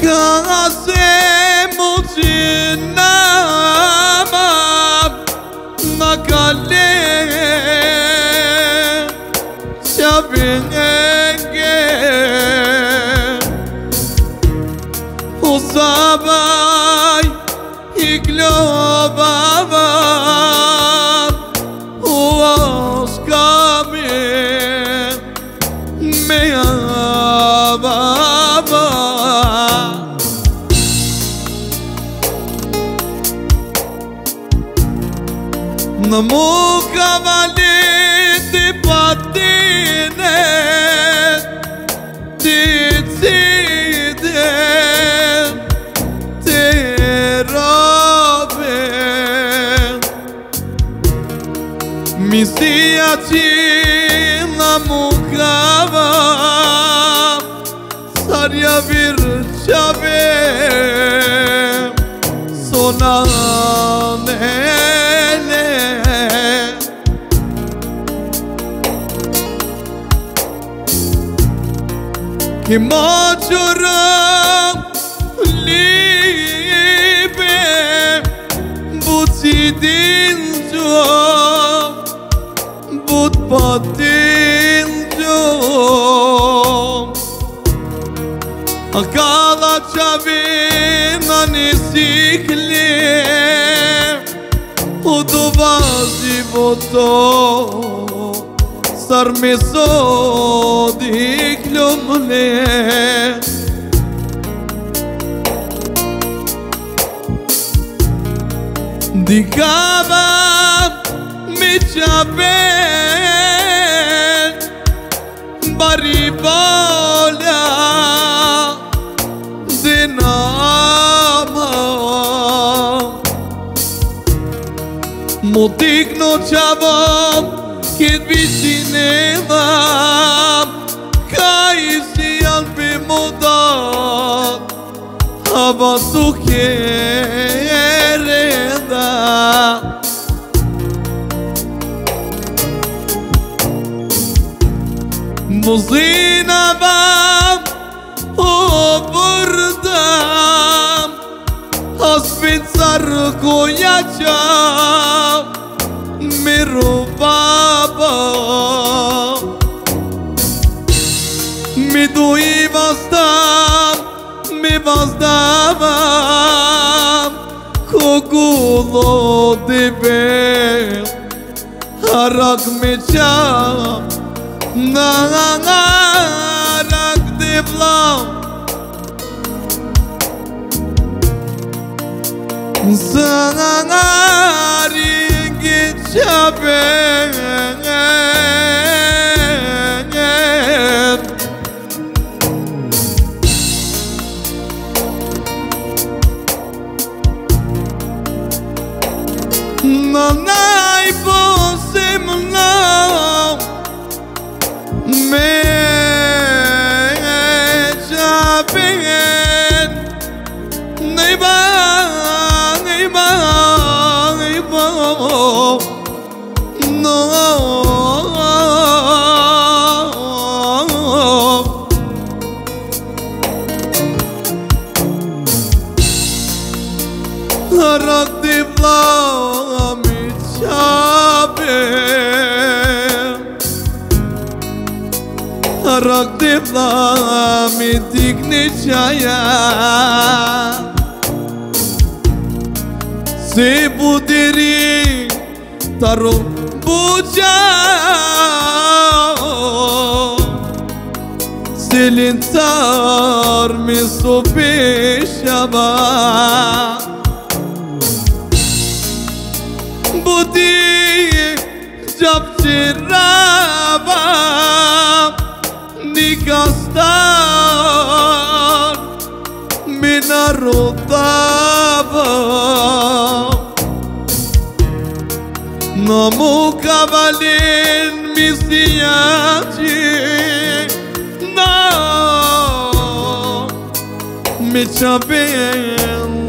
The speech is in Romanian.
Namo cavalete patine decide te robe mi sia ci namo cava saria virchave sonane che mojoram libe buti dinjo but patinjo akala chavina nisikle udovazi voto sarmi sodik lumle dikaba mi chaben baribola dinama motik no chavam Kid vicineva Caisi albi modat Hava tu quereda Muzina bam O burdam Hasbin sarko yacham Miro baba Mi dui vastam Mi vasdavam Kogulo dibe Harak mi cham Narak diblam Zangari Chaben Nanai posim now Me chaben Neiba No Harak dibla mi chabe Harak dibla mi digni chaya Se budiri taro buja Silintar mi sopeshava Budi jab chirava Nikastar minarotava Namo cavalin misiaci No Mi chaben